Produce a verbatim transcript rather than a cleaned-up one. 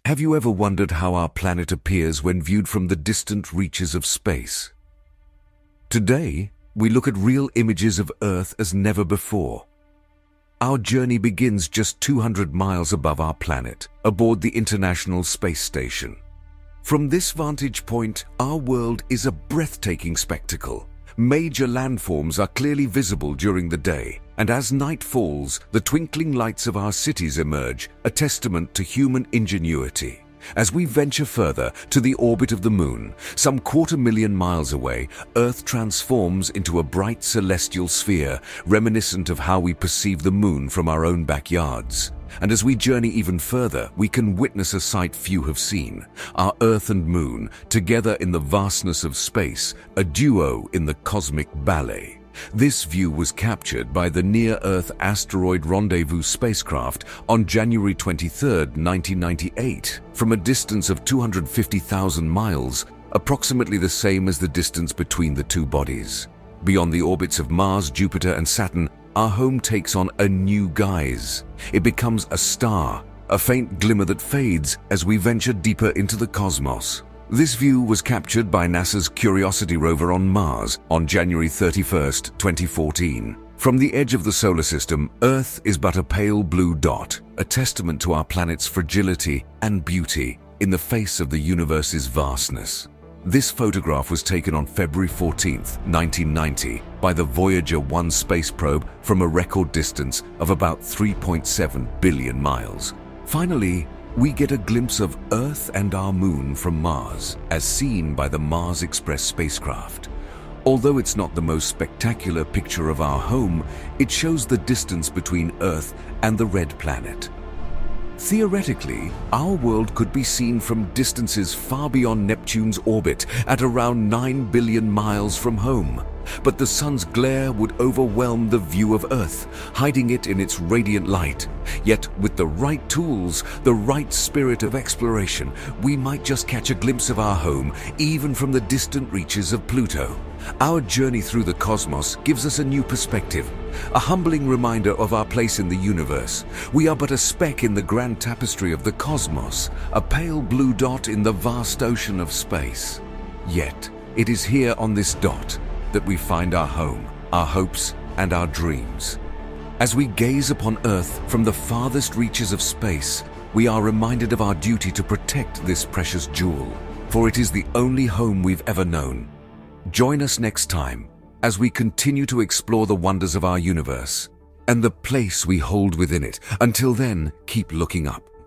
Have you ever wondered how our planet appears when viewed from the distant reaches of space? Today, we look at real images of Earth as never before. Our journey begins just two hundred miles above our planet, aboard the International Space Station. From this vantage point, our world is a breathtaking spectacle. Major landforms are clearly visible during the day, and as night falls, the twinkling lights of our cities emerge, a testament to human ingenuity. As we venture further to the orbit of the Moon, some quarter million miles away, Earth transforms into a bright celestial sphere, reminiscent of how we perceive the Moon from our own backyards. And as we journey even further, we can witness a sight few have seen: our Earth and Moon, together in the vastness of space, a duo in the cosmic ballet. This view was captured by the Near-Earth Asteroid Rendezvous spacecraft on January twenty-third, nineteen ninety-eight, from a distance of two hundred fifty thousand miles, approximately the same as the distance between the two bodies. Beyond the orbits of Mars, Jupiter, and Saturn, our home takes on a new guise. It becomes a star, a faint glimmer that fades as we venture deeper into the cosmos. This view was captured by NASA's Curiosity rover on Mars on January thirty-first, twenty fourteen. From the edge of the solar system, Earth is but a pale blue dot, a testament to our planet's fragility and beauty in the face of the universe's vastness. This photograph was taken on February fourteenth, nineteen ninety, by the Voyager one space probe from a record distance of about three point seven billion miles. Finally, we get a glimpse of Earth and our Moon from Mars, as seen by the Mars Express spacecraft. Although it's not the most spectacular picture of our home, it shows the distance between Earth and the red planet. Theoretically, our world could be seen from distances far beyond Neptune's orbit at around nine billion miles from home. But the sun's glare would overwhelm the view of Earth, hiding it in its radiant light. Yet, with the right tools, the right spirit of exploration, we might just catch a glimpse of our home, even from the distant reaches of Pluto. Our journey through the cosmos gives us a new perspective, a humbling reminder of our place in the universe. We are but a speck in the grand tapestry of the cosmos, a pale blue dot in the vast ocean of space. Yet, it is here on this dot that we find our home, our hopes, and our dreams. As we gaze upon Earth from the farthest reaches of space, we are reminded of our duty to protect this precious jewel, for it is the only home we've ever known. Join us next time as we continue to explore the wonders of our universe and the place we hold within it. Until then, keep looking up.